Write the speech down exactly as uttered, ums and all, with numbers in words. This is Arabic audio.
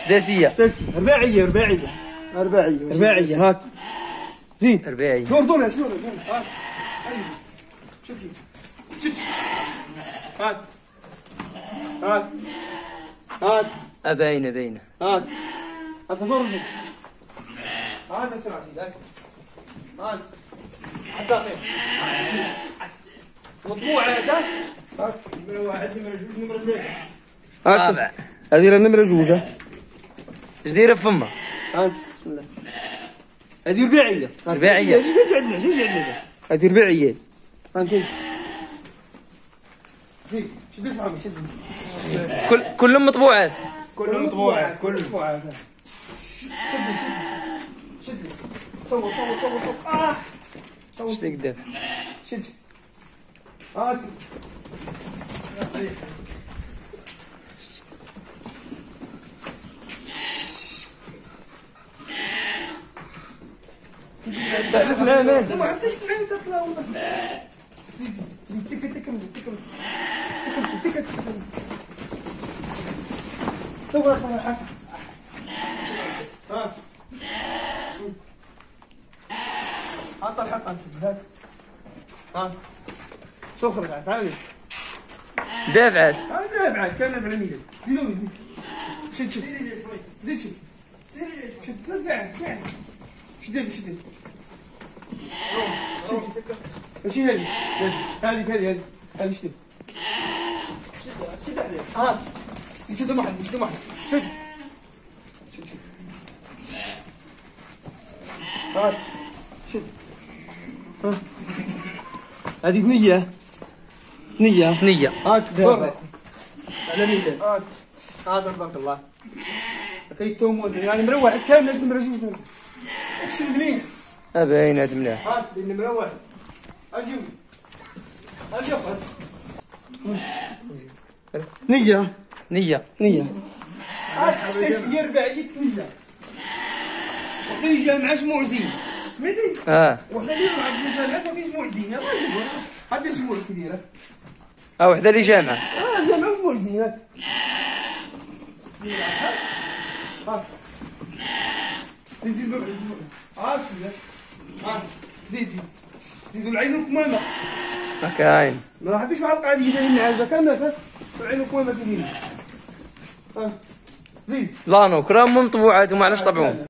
سداسية سداسية رباعية رباعية رباعية رباعية. هات زين رباعية. دور دور دور دور. هات شوفي شوف هات هات هات باينة باينة. هات هات دور هيك. هات اسرع شيء هات هات دقيقة مطبوعة هات. هات نمرة واحد نمرة جوج نمرة ثلاثة. رابع. هذه النمرة جوج. اش دايرة فما؟ هات بسم الله. هذه رباعية. رباعية. جي عندنا جي عندنا. هذه رباعية. هانت زيد شد اسمع شد. كل كلهم مطبوعات. كلهم مطبوعات كلهم مطبوعات. شد شد شد. صور صور صور صور. اه اش تقدر؟ شد. هات بس معاه مان. ما عرفتش معايا تطلع والله. زيد زيد تك تك تك تك تك تك. دور دور حسن. ها حط الحط هات. ها شو خرج تعال. دافعات. دافعات كان دافع اليمين. زيدوني زيد. شد شد. زيد شد. شد دافع شد شد. ماشي هذه هذه هذه هذه هذه شد شد شد عليه. هات شد واحد شد واحد شد شد هات شد. ها هذه نية نية نية. هات دور على ميلان. هات هات تبارك الله. لقيتهم يعني مروح كامل نمرة جوج. اكشن مليح. باينة مليح. هات النمرة واحد. اجيو اجيو نية نية. نية. هات سداسية رباعية نية. وحدة اللي جامعة جموع زين سمعتي؟ اه وحدة اللي عند الجامعات ما كاينش جموع زين. يلاه جيبوها. هات الجموع الكبيرة. اه وحدة اللي جامعة. اه جامعة جموع زين. هات هات زيد زيد زيد هات شد. هات زيد زيد زيد العين الكمامة. ما كاين. ما حدش مع القاعدة هنا عايزة كاملة. العين الكمامة كبيرة. ها زيد. لانو كلهم مطبوعات وما علاش طبعوهم.